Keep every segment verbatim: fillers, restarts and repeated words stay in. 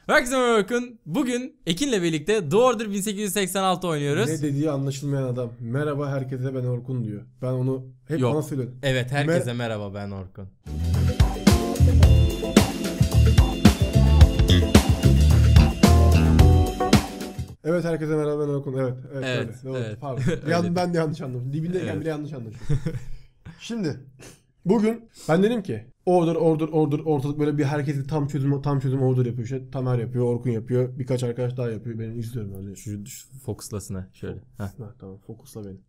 Herkese merhaba Orkun. Bugün Ekin'le birlikte The Order bin sekiz yüz seksen altı oynuyoruz. Ne dediği anlaşılmayan adam. Merhaba herkese, ben Orkun diyor. Ben onu hep Yok. bana söylüyorum. Evet, herkese Mer merhaba, ben Orkun. Evet, herkese merhaba, ben Orkun. Evet, evet, Evet, öyle. evet. Pardon. Öyle. Yan, ben de yanlış anladım. Dibindeyken Evet. bile yanlış anladım. Şimdi bugün ben dedim ki order order order ortalık böyle bir herkesi tam çözüm tam çözüm order yapıyor. İşte Tamer yapıyor, Orkun yapıyor. Birkaç arkadaş daha yapıyor. Ben izliyorum öyle. Şu, şu fokuslasına şöyle. Ha, tamam, fokusla beni.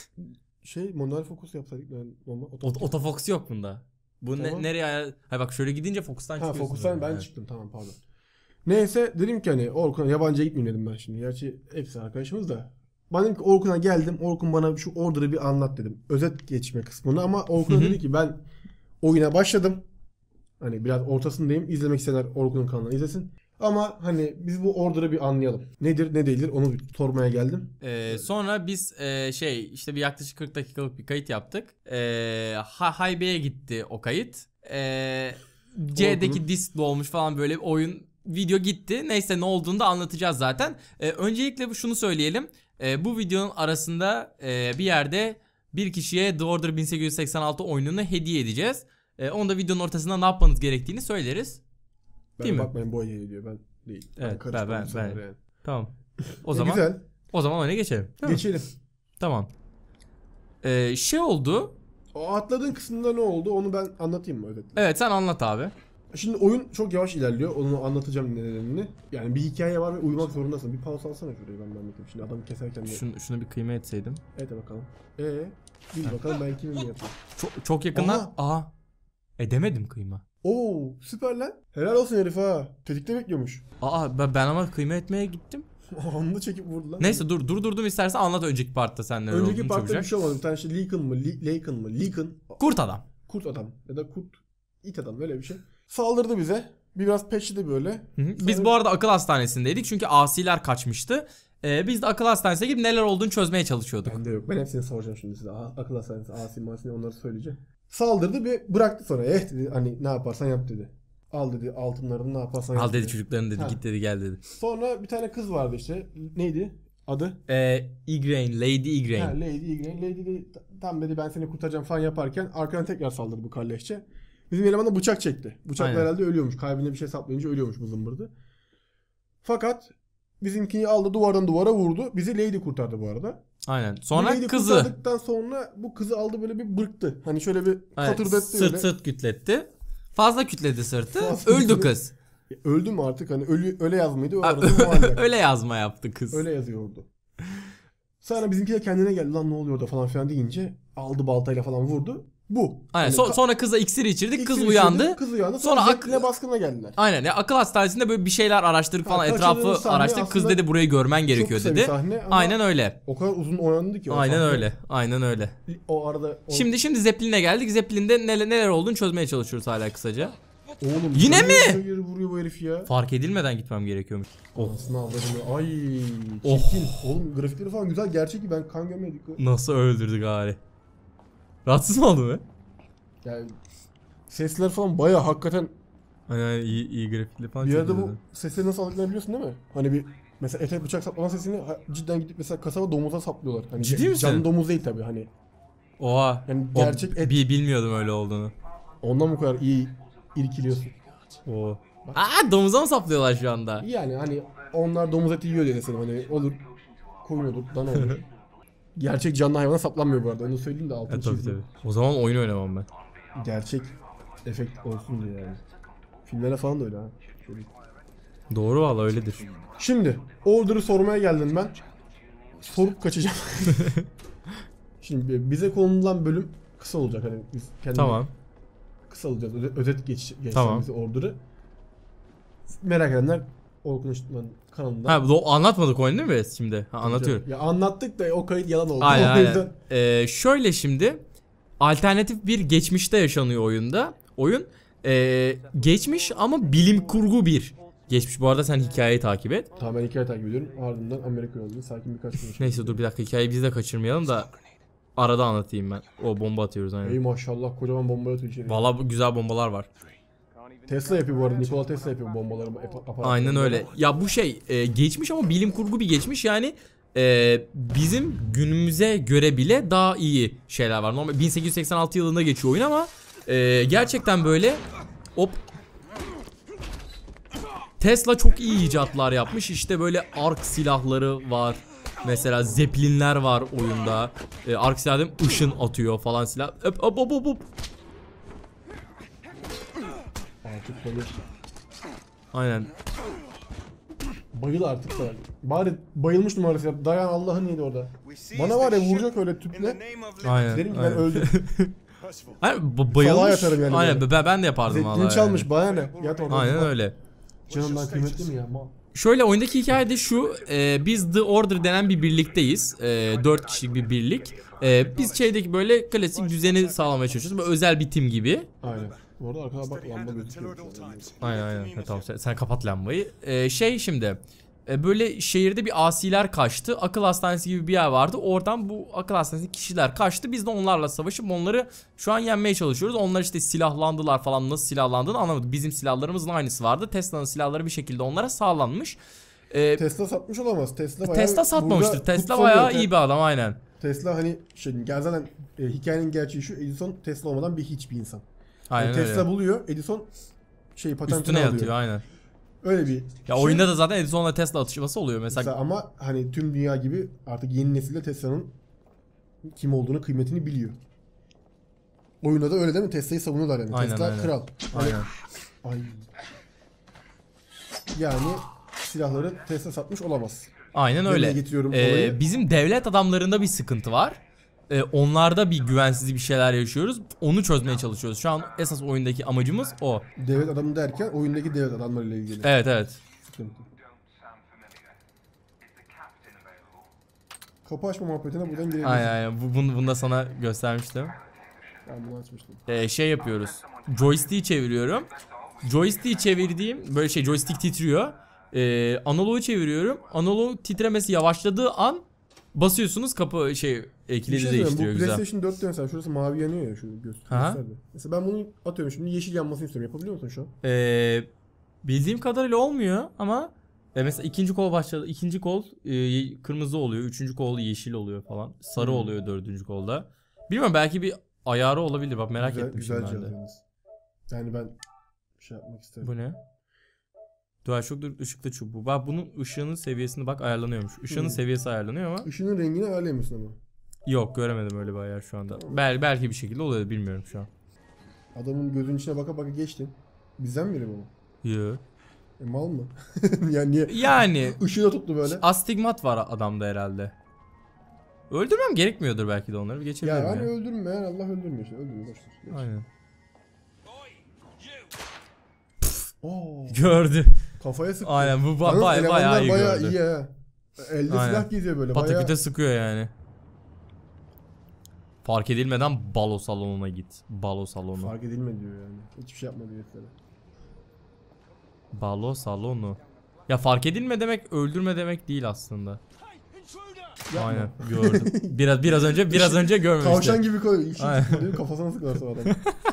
Şey, manuel fokus yapsaydık ben normal Ot Otofokus yok bunda. Bu Tamam. ne, nereye ayar... Hayır bak, şöyle gidince fokustan Ha, çıkıyorsun. fokustan ben Evet. çıktım, tamam, pardon. Neyse dedim ki hani Orkun'a yabancıya gitmeyeyim dedim ben şimdi. Gerçi hepsi arkadaşımız da. Ben dedim ki Orkun'a geldim. Orkun bana şu order'ı bir anlat dedim. Özet geçme kısmını, ama Orkun'a dedi ki ben oyuna başladım. Hani biraz ortasındayım. İzlemek isteyenler Orkun'un kanalını izlesin. Ama hani biz bu order'ı bir anlayalım. Nedir ne değildir onu bir sormaya geldim. Ee, sonra biz e, şey işte bir yaklaşık kırk dakikalık bir kayıt yaptık. Ee, Haybe'ye gitti o kayıt. Ee, C'deki diskli olmuş falan, böyle oyun video gitti. Neyse, ne olduğunu da anlatacağız zaten. Ee, öncelikle şunu söyleyelim. Ee, bu videonun arasında e, bir yerde bir kişiye The Order bin sekiz yüz seksen altı oyununu hediye edeceğiz. Ee, onu da videonun ortasında ne yapmanız gerektiğini söyleriz. Ben Değil mi? bakmayın, bu hediye ediyor, ben değil. Evet, ben ben, ben. yani. Tamam. O E, zaman güzel. o zaman oyuna geçelim. Geçelim. Tamam. Ee, şey oldu. O atladığın kısımda ne oldu onu ben anlatayım mı özetle? Evet, sen anlat abi. Şimdi oyun çok yavaş ilerliyor. Onu anlatacağım nedenini. Yani bir hikaye var ve uyumak zorundasın. Bir pause alsana şurayı, ben de anlatayım. Şimdi adam keserken de... Şunu, şunu bir kıyma etseydim. Evet, bakalım. Eee? Bil bakalım ben kimim mi yapayım. Çok, çok yakından. Aha. Aha. Edemedim kıyma. Oo, süper lan. Helal olsun herif ha. Tetikte bekliyormuş. Aa, ben, ben ama kıyma etmeye gittim. Anında çekip vurdu lan. Neyse, dur dur durdum istersen anlat önceki partta sen neler Önceki olduğunu partta çabucak. bir şey olmadı. Bir tane işte Leakin mı? Leakin mı? Leakin. Kurt adam. Kurt adam. Ya da kurt. it adam, öyle bir şey. Saldırdı bize. Biraz peşledi böyle. Hı hı. Biz Sonra- bu arada akıl hastanesindeydik çünkü asiler kaçmıştı. Ee, biz de akıl hastanesine gidip neler olduğunu çözmeye çalışıyorduk. Bende yok. Ben hepsini soracağım şimdi size. A- Akıl hastanesi, asi masini, onları söyleyeceğim. Saldırdı ve bıraktı sonra. Eh dedi, hani ne yaparsan yap dedi. Al dedi altınlarını, ne yaparsan yap Al dedi çocukların dedi, Ha. git dedi, gel dedi. Sonra bir tane kız vardı işte. Neydi adı? Ee, Igraine, Lady Igraine. Ha, Lady Igraine. Lady de tam dedi ben seni kurtaracağım falan yaparken arkadan tekrar saldırdı bu kalleşçe. Bizim eleman da bıçak çekti. Bıçakla Aynen. herhalde ölüyormuş. Kalbine bir şey saplayınca ölüyormuş bu zımbırdı. Fakat bizimkini aldı, duvardan duvara vurdu. Bizi Lady kurtardı bu arada. Aynen. Bu Sonra Lady kızı. kurtardıktan sonra bu kızı aldı, böyle bir bırktı. Hani şöyle bir Aynen, katırdattı sırt öyle. sırt kütletti. Fazla kütledi sırtı. Fazla Öldü kütledi. kız. Öldü mü artık, hani ölü, öyle yazmıydı. O Abi, arada muallak. öyle yazma yaptı kız. Öyle yazıyordu. Sonra bizimki de kendine geldi, lan ne oluyor orada falan filan deyince aldı baltayla falan vurdu. Bu. Aynen. Hani so- ka- sonra kıza iksiri içirdik. Kız İksir uyandı. içirdi, Kız uyandı. Sonra Sonra ak- Zeppelin'e baskına geldiler. Aynen. Ya, akıl hastanesinde böyle bir şeyler araştırdık Ha, falan. kaçırdığımız Etrafı sahne araştırdık. Kız aslında dedi burayı görmen Çok gerekiyor kısa bir dedi. sahne ama Aynen öyle. o kadar uzun oynandı ki o Aynen sahne. öyle. Aynen öyle. O arada o... Şimdi şimdi Zeppelin'e geldik. Zeppelin'de neler, neler olduğunu çözmeye çalışıyoruz hala kısaca. Oğlum, Yine mi? Yere vuruyor bu herif ya. Fark edilmeden gitmem gerekiyormuş. Oh. Anasını avradım. Ay. Oh. Çirkin. Oğlum grafikleri falan güzel. Gerçek ki ben kan görmedik. Nasıl öldürdü gari. Rahatsız mı oldu mu? Yani sesler falan baya hakikaten. Aynen, iyi, iyi grafikli falan. Bir yerde çekiyordu. bu sesleri nasıl aldıklarını biliyorsun değil mi? Hani bir mesela ete bıçak saplama sesini ha- cidden gidip mesela kasaba domuza saplıyorlar. Hani Ciddi ca- misin? Canlı domuz değil tabii hani. Oha. Yani O- gerçek et. bi- bilmiyordum öyle olduğunu. Ondan bu kadar iyi irkiliyorsun. Oo. Aa, domuza mı saplıyorlar şu anda? Yani hani onlar domuz eti yiyor diye desene, hani olur. Koyun olur, dana olur. Gerçek canlı hayvana saplanmıyor bu arada. Onu söyleyeyim de altını E, tabii çizeyim. tabii. O zaman oyun oynamam ben. Gerçek efekt olsun diye yani. Filmlere falan da öyle ha. Şöyle. Doğru, valla öyledir. Şimdi order'ı sormaya geldim ben. Sorup kaçacağım. Şimdi bize konulan bölüm kısa olacak, hani biz kendimiz Tamam. kısa alacağız. Öze- özet geç, geçeceğiz Tamam. bize order'ı. Merak edenler Orkun Işıtman'ın kanalında. Ha, bu anlatmadık oyunu değil mi biz şimdi? Ha, anlatıyorum. Ya anlattık da o kayıt yalan oldu. Aynen O aynen. yüzden- Ee, şöyle şimdi alternatif bir geçmişte yaşanıyor oyunda. Oyun ee, geçmiş ama bilim kurgu bir geçmiş. Bu arada sen hikayeyi takip et. Tamam, ben hikaye takip ediyorum. Ardından Amerika yolunda sakin birkaç gün. Neyse, dur bir dakika, hikayeyi biz de kaçırmayalım da arada anlatayım ben. O bomba atıyoruz aynen. Ey maşallah, kocaman bomba atıyor içeri. Vallahi bu güzel bombalar var. Tesla yapıyor bu arada. Nikola Tesla yapıyor bombaları. Aynen öyle. Ya bu şey e, geçmiş ama bilim kurgu bir geçmiş yani. Ee, bizim günümüze göre bile daha iyi şeyler var. Normal bin sekiz yüz seksen altı yılında geçiyor oyun ama e, gerçekten böyle hop. Tesla çok iyi icatlar yapmış. İşte böyle ark silahları var. Mesela zeplinler var oyunda. E, ark silahı ışın atıyor falan silah. Hop hop hop hop. Artık böyle. Aynen. Bayıl artık da. Bari bayılmış numarası yap. Dayan Allah'ın neydi orada. Bana var ya vuracak öyle tüple. Aynen. Derim ki ben aynen. öldüm. Aynen bayılmış. Yani aynen ben, ben de yapardım valla. Zeytin çalmış yani. Bana ne? Yat orada. Aynen öyle. Canımdan kıymetli mi ya? Mal. Şöyle oyundaki hikaye de şu. E, biz The Order denen bir birlikteyiz. E, dört kişilik bir birlik. E, biz şeydeki böyle klasik düzeni sağlamaya çalışıyoruz. Böyle özel bir tim gibi. Aynen. Bu arada arkada bak lamba gözüküyor. Aynen aynen. Ha, tamam sen, sen kapat lambayı. Ee, şey şimdi e, böyle şehirde bir asiler kaçtı. Akıl hastanesi gibi bir yer vardı. Oradan bu akıl hastanesindeki kişiler kaçtı. Biz de onlarla savaşıp onları şu an yenmeye çalışıyoruz. Onlar işte silahlandılar falan, nasıl silahlandığını anlamadık. Bizim silahlarımızın aynısı vardı. Tesla'nın silahları bir şekilde onlara sağlanmış. Ee, Tesla satmış olamaz. Tesla bayağı Tesla satmamıştır. Tesla bayağı iyi bir adam aynen. Tesla hani şey gel zaten e, hikayenin gerçeği şu, Edison Tesla olmadan bir hiçbir insan. Aynen yani Tesla öyle. buluyor, Edison şey patentini Üstüne alıyor. yatıyor aynen. Öyle bir Ya şey. oyunda da zaten Edison'la Tesla atışması oluyor mesela. mesela. Ama hani tüm dünya gibi artık yeni nesilde Tesla'nın kim olduğunu, kıymetini biliyor. Oyunda da öyle değil mi? Tesla'yı savunuyorlar yani. Aynen, Tesla aynen. kral. Aynen. Ay. Yani silahları Tesla satmış olamaz. Aynen öyle. Getiriyorum Ee, bizim devlet adamlarında bir sıkıntı var. Ee, onlarda bir güvensizlik bir şeyler yaşıyoruz. Onu çözmeye çalışıyoruz. Şu an esas oyundaki amacımız o. Devlet adamı derken oyundaki devlet adamlarıyla ilgili. Evet evet. Sıkıntı. Kapı açma muhabbetine buradan girebiliriz. Aynen aynen. Bu, bunu, bunu da sana göstermiştim. Ben bunu açmıştım. Ee, şey yapıyoruz. Joystick'i çeviriyorum. Joystick'i çevirdiğim böyle şey joystick titriyor. Ee, analogu çeviriyorum. Analog titremesi yavaşladığı an basıyorsunuz kapı şey e, kilidi şey değiştiriyor bu güzel. PlayStation dörtte mesela şurası mavi yanıyor ya şu göz. Mesela ben bunu atıyorum şimdi yeşil yanmasını istiyorum. Yapabiliyor musun şu an? Ee, bildiğim kadarıyla olmuyor ama e mesela ikinci kol başladı. İkinci kol e, kırmızı oluyor. Üçüncü kol yeşil oluyor falan. Sarı hmm. oluyor dördüncü kolda. Bilmiyorum belki bir ayarı olabilir. Bak merak güzel, etmişim güzel ben de. Yani ben şey yapmak isterim. Bu ne? DualShock ışıklı çubuğu. Bak bunun ışığının seviyesini bak ayarlanıyormuş. Işığının hmm. seviyesi ayarlanıyor ama. Işığının rengini ayarlayamıyorsun ama. Yok göremedim öyle bir ayar şu anda. Tamam. Bel belki bir şekilde oluyor bilmiyorum şu an. Adamın gözünün içine baka baka geçtin. Bizden mi biri bu? Yok. E, mal mı? yani niye? Yani. Işığı da tuttu böyle. Astigmat var adamda herhalde. Öldürmem gerekmiyordur belki de onları. Geçebilirim ya. Yani ya. öldürme yani Allah öldürmüyor işte. Öldürme boşver. Aynen. Oo. Gördü. Kafaya sıktı. Aynen bu ba bayağı bayağı iyi bayağı gördü. iyi ha. Elde Aynen. Silah geziyor böyle. Pataküte bayağı... sıkıyor yani. Fark edilmeden balo salonuna git. Balo salonu. Fark edilme diyor yani. Hiçbir şey yapma diyor. Balo salonu. Ya fark edilme demek öldürme demek değil aslında. Yapma. Aynen gördüm. Biraz biraz önce biraz önce görmemiştim. Tavşan gibi koyuyor. İşin kafasına sıkıyorsa adam.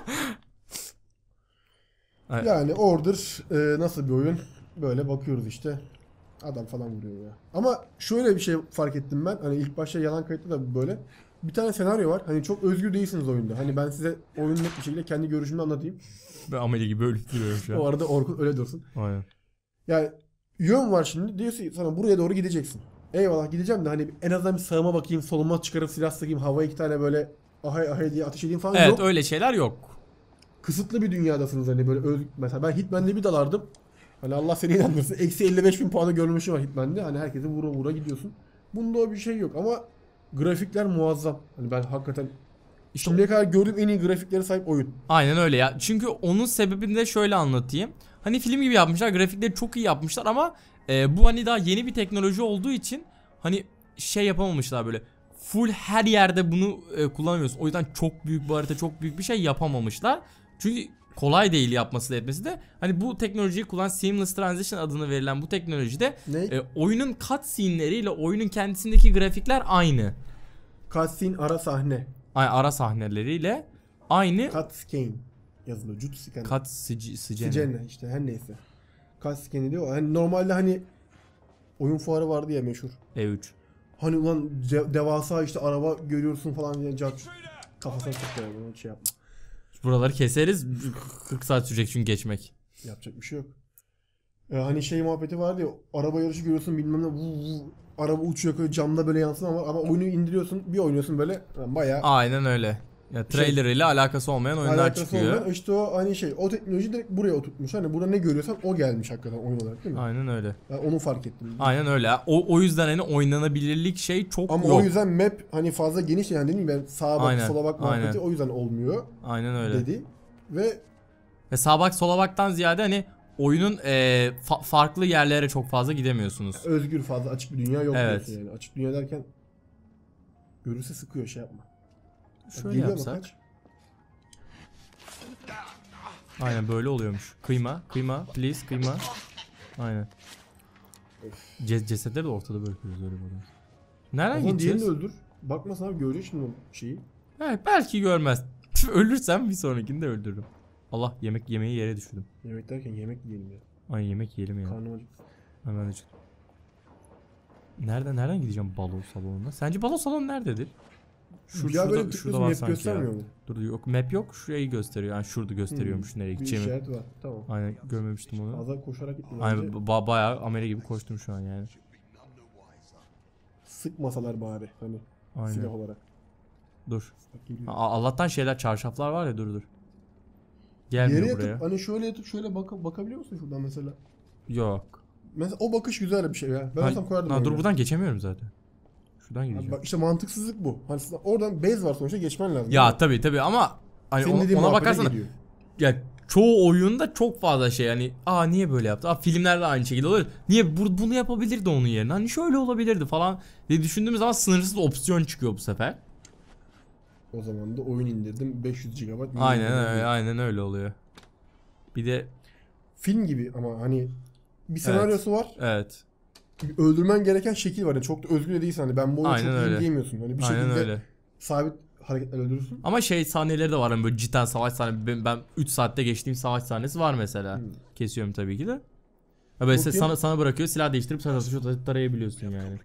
Yani Order e, nasıl bir oyun? Böyle bakıyoruz işte. Adam falan vuruyor ya. Ama şöyle bir şey fark ettim ben. Hani ilk başta yalan kayıtlı da böyle. Bir tane senaryo var. Hani çok özgür değilsiniz oyunda. Hani ben size oyunu net bir şekilde kendi görüşümü anlatayım. Ben ameli gibi öyle duruyorum şu an. O arada Orkun öyle dursun. Aynen. Yani yön var şimdi. Diyorsun sana buraya doğru gideceksin. Eyvallah gideceğim de hani en azından bir sağıma bakayım, soluma çıkarıp silah sıkayım, havaya iki tane böyle ahay ahay diye ateş edeyim falan evet, yok. Evet öyle şeyler yok. Kısıtlı bir dünyadasınız hani böyle öz... Mesela ben Hitman'de bir dalardım. Hani Allah seni inandırsın. Eksi elli beş bin puanı görmüşüm var Hitman'de. Hani herkese vura vura gidiyorsun. Bunda o bir şey yok ama grafikler muazzam. Hani ben hakikaten işte şimdiye kadar gördüğüm en iyi grafiklere sahip oyun. Aynen öyle ya. Çünkü onun sebebini de şöyle anlatayım. Hani film gibi yapmışlar. Grafikleri çok iyi yapmışlar ama e, bu hani daha yeni bir teknoloji olduğu için hani şey yapamamışlar böyle. Full her yerde bunu e, kullanamıyorsun. O yüzden çok büyük bir harita, çok büyük bir şey yapamamışlar. Çünkü kolay değil yapması da etmesi de. Hani bu teknolojiyi kullanan Seamless Transition adını verilen bu teknolojide e, oyunun cutscene'leriyle oyunun kendisindeki grafikler aynı. Cutscene ara sahne. Ay ara sahneleriyle aynı. Cutscene. yazılıyor. Jutsuken. Kat sıcı sıcene. Sıcene işte her neyse. Katsuken diyor. Hani normalde hani oyun fuarı vardı ya meşhur. E üç. Hani ulan ce- devasa işte araba görüyorsun falan diye cat kafasına sokuyor bunu şey yapma. Buraları keseriz. kırk saat sürecek çünkü geçmek. Yapacak bir şey yok. Ee, hani şey muhabbeti vardı ya, araba yarışı görüyorsun bilmem ne, vuu, vuu, araba uçuyor böyle camda böyle yansın ama ama oyunu indiriyorsun bir oynuyorsun böyle yani bayağı. Aynen öyle. Ya trailer şey, ile alakası olmayan oyunlar alakası çıkıyor. Olmayan, işte o hani şey o teknoloji direkt buraya oturtmuş. Hani burada ne görüyorsan o gelmiş hakikaten oyun olarak değil mi? Aynen öyle. Yani onu fark ettim. Aynen öyle. O o yüzden hani oynanabilirlik şey çok ama yok. Ama o yüzden map hani fazla geniş yani değil mi? Ben sağa bak aynen, sola bak muhabbeti aynen. o yüzden olmuyor. Aynen öyle. Dedi. Ve Ve sağa bak sola baktan ziyade hani oyunun e, fa- farklı yerlere çok fazla gidemiyorsunuz. Özgür fazla açık bir dünya yok evet. diyorsun yani. Açık dünya derken görürse sıkıyor şey yapma. Şöyle Geliyor yapsak. Aynen böyle oluyormuş. Kıyma, kıyma, please kıyma. Aynen. Ce- cesetleri de ortada bırakıyoruz öyle böyle. Nereden o gideceğiz? Diğerini öldür. Bakmasın abi görecek şimdi o şeyi. Evet belki görmez. Ölürsem bir sonrakini de öldürürüm. Allah yemek yemeği yere düşürdüm. Yemek derken yemek yiyelim ya. Ay yemek yiyelim ya. Karnım acıktı. Hemen acıktım. Nereden nereden gideceğim balo salonuna? Sence balo salonu nerededir? Şu, ya böyle şurada var map göstermiyor mu? Dur yok map yok şurayı gösteriyor. Yani şurada gösteriyormuş hmm, nereye gideceğimi. Bir işaret var tamam. Aynen görmemiştim onu. Fazla koşarak gittim. Aynen ba bayağı amele gibi koştum şu an yani. Sıkmasalar bari hani aynen. Silah olarak. Dur. Allah'tan şeyler çarşaflar var ya dur dur. Gelmiyor yere buraya. Yatıp, hani şöyle yatıp şöyle baka bakabiliyor musun şuradan mesela? Yok. Mesela o bakış güzel bir şey ya. Ben olsam koyardım. Ha, dur buradan geçemiyorum zaten. Şuradan gideceğim. Bak işte mantıksızlık bu. Hani oradan base var sonuçta geçmen lazım. Ya tabii tabii ama hani ona, ona bakarsan ya çoğu oyunda çok fazla şey hani aa niye böyle yaptı? Aa filmlerde aynı şekilde olur. Niye bu, bunu yapabilirdi onun yerine? Hani şöyle olabilirdi falan diye düşündüğümüz zaman sınırsız opsiyon çıkıyor bu sefer. O zaman da oyun indirdim beş yüz gigabayt. Aynen öyle, aynen öyle oluyor. Bir de film gibi ama hani bir senaryosu evet, var. Evet. Öldürmen gereken şekil var. Yani çok da özgür de değilsin. Hani ben bu oyunu çok iyi diyemiyorsun. Hani bir aynen şekilde öyle. sabit hareketler öldürürsün. Ama şey sahneleri de var hani böyle cidden savaş sahnesi. Ben, ben üç saatte geçtiğim savaş sahnesi var mesela. Hmm. Kesiyorum tabii ki de. Ya böyle sana, sana bırakıyor silah değiştirip sana atış tarayabiliyorsun yani.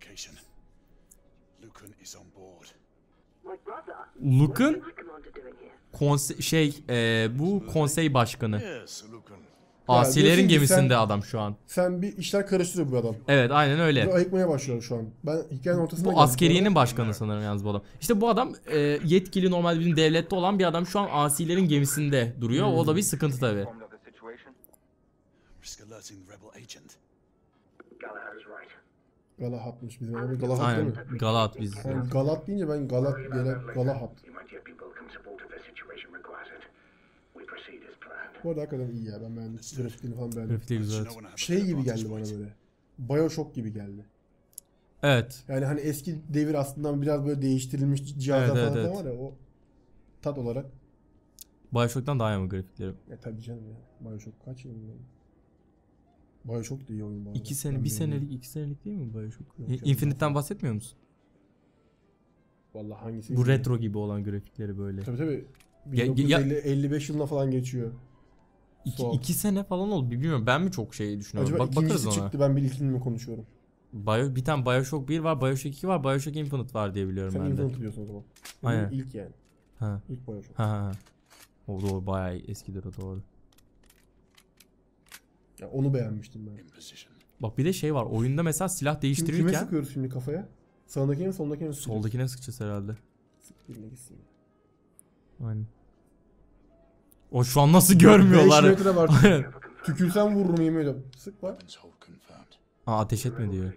Luke'un konse şey e, bu konsey başkanı. Asilerin gemisinde sen, adam şu an. Sen bir işler karıştırıyor bu adam. Evet aynen öyle. Ve ayıkmaya başlıyor şu an. Ben hikayenin ortasında bu askeriyenin başkanı sanırım yalnız bu adam. İşte bu adam e, yetkili normalde bizim devlette olan bir adam şu an asilerin gemisinde duruyor. Hmm. O da bir sıkıntı tabii. Galahat'mış bizim abi. Galahat aynen. Değil mi? Galat biz. Yani Galat deyince ben Galat gele Galahat. Bu arada hakikaten iyi ya ben beğendim. Grafiklerini falan beğendim. Grafikleri güzel. Şey gibi geldi bana böyle. BioShock gibi geldi. Evet. Yani hani eski devir aslında biraz böyle değiştirilmiş cihazlar evet, falan evet, var ya o tat olarak. BioShock'tan daha iyi mi grafikleri? Ya tabii canım ya. BioShock kaç yılında? BioShock da iyi oyun bu arada. İki sene, ben bir senelik, iki senelik değil mi BioShock? Infinite'den bahsetmiyor musun? Vallahi hangisi? Bu retro gibi olan grafikleri böyle. Tabii tabii. bin dokuz yüz elli, elli beş yılına falan geçiyor. İki, iki sene falan oldu bilmiyorum ben mi çok şey düşünüyorum. Acaba Bak, bakarız ona. Çıktı ben bir ilkini mi konuşuyorum? Bio, bir tane BioShock bir var, BioShock iki var, BioShock Infinite var diye biliyorum sen ben de. Sen Infinite diyorsun o zaman. Aynen. İlk yani. Ha. İlk BioShock. Ha ha. O doğru bayağı eskidir o doğru. Ya onu beğenmiştim ben. Bak bir de şey var oyunda mesela silah değiştirirken. Kime sıkıyoruz şimdi kafaya? Sağındakine mi soldakine mi sıkıyoruz? Soldakine sıkacağız herhalde. Sıkırına gitsin. Aynen. O şu an nasıl görmüyorlar? beş metre var. Tükürsem vururum yemin ediyorum. Sık var. Aa ateş etme diyor.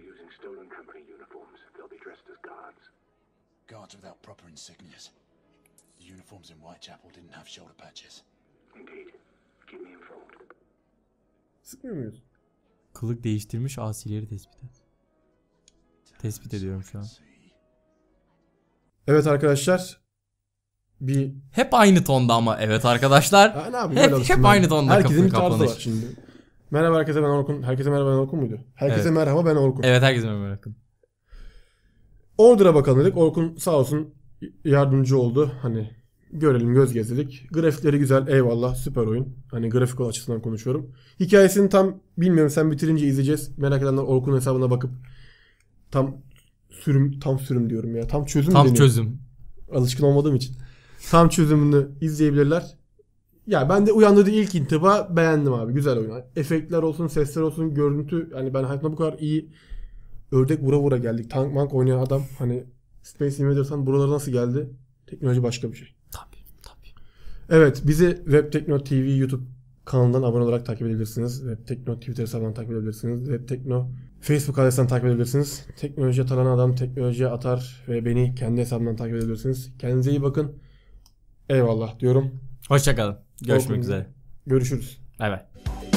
Sıkmıyor muyuz? Kılık değiştirmiş asileri tespit et. Tespit ediyorum şu an. Evet arkadaşlar. Bir hep aynı tonda ama evet arkadaşlar. Ha, ne yapayım, hep hep aynı tonda. Herkesin bir tarzı var şimdi. Merhaba herkese ben Orkun. Herkese merhaba ben Orkun muydu? Herkese evet. merhaba ben Orkun. Evet herkese merhaba ben Orkun. Order'a bakalım dedik. Orkun sağ olsun yardımcı oldu. Hani görelim, göz gezdirdik. Grafikleri güzel, eyvallah, süper oyun. Hani grafik açısından konuşuyorum. Hikayesini tam bilmiyorum, sen bitirince izleyeceğiz. Merak edenler Orkun hesabına bakıp tam sürüm tam sürüm diyorum ya. Tam çözüm Tam deniyor. çözüm. Alışkın olmadığım için. Tam çözümünü izleyebilirler. Ya ben de uyandırdığı ilk intiba beğendim abi. Güzel oyun. Efektler olsun, sesler olsun, görüntü. Hani ben hayatımda bu kadar iyi ördek vura vura geldik. Tank mank oynayan adam. Hani Space Invaders'tan buralara nasıl geldi? Teknoloji başka bir şey. Tabii tabii. Evet, bizi Webtekno T V YouTube kanalından abone olarak takip edebilirsiniz. Webtekno Twitter hesabından takip edebilirsiniz. Webtekno Facebook adresinden takip edebilirsiniz. Teknolojiye atalan adam teknolojiye atar ve beni kendi hesabımdan takip edebilirsiniz. Kendinize iyi bakın. Eyvallah diyorum. Hoşçakalın. Görüşmek Orkun, üzere. Görüşürüz. Bay bay.